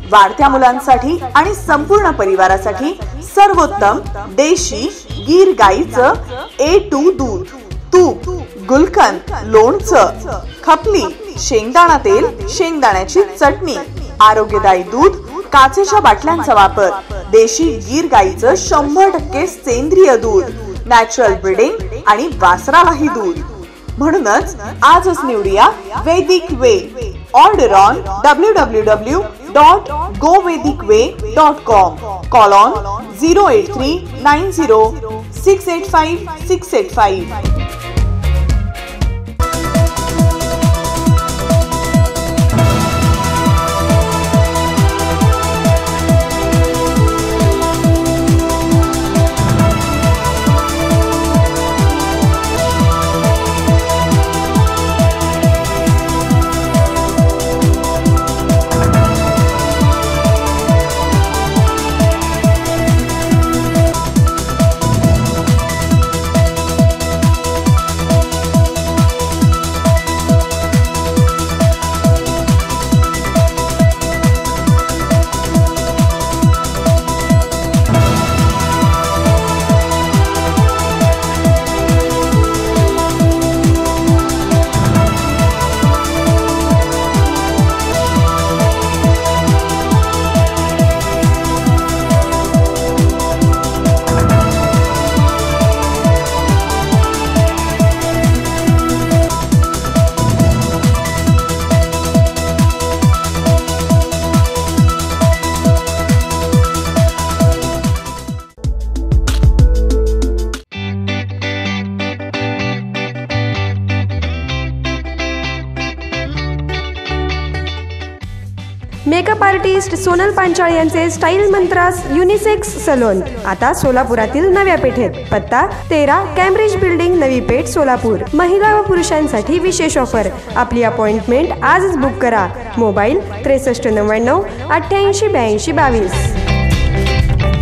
वाढत्या मुलांसाठी आणि संपूर्ण परिवारासाठी सर्वोत्तम देशी गीर गाईचं A2 दूध, तूप, गुलकंद, लोणचं, खपली, शेंगदाणा तेल, शेंगदाण्याची चटणी, आरोग्यदायी दूध, काचेच्या बाटल्यांचा वापर, देशी गीर गाईचं 100% सेंद्रिय दूध, नॅचरल ब्रीडिंग आणि वासरालाही दूध. म्हणूनच आजच निवडूया Vedic way. Order on www.govedikway.com. Call on 08390685685. Makeup artist Sonal Panchal यांचे स्टाईल मंत्रास युनिसेक्स सलोन आता सोलापुरातील नव्या पेठेत. पत्ता 13 कॅम्ब्रिज बिल्डिंग, नवी पेठ, सोलापूर. महिला व पुरुषांसाठी विशेष ऑफर. आपली अपॉइंटमेंट आजच बुक करा. मोबाईल 6399 888222.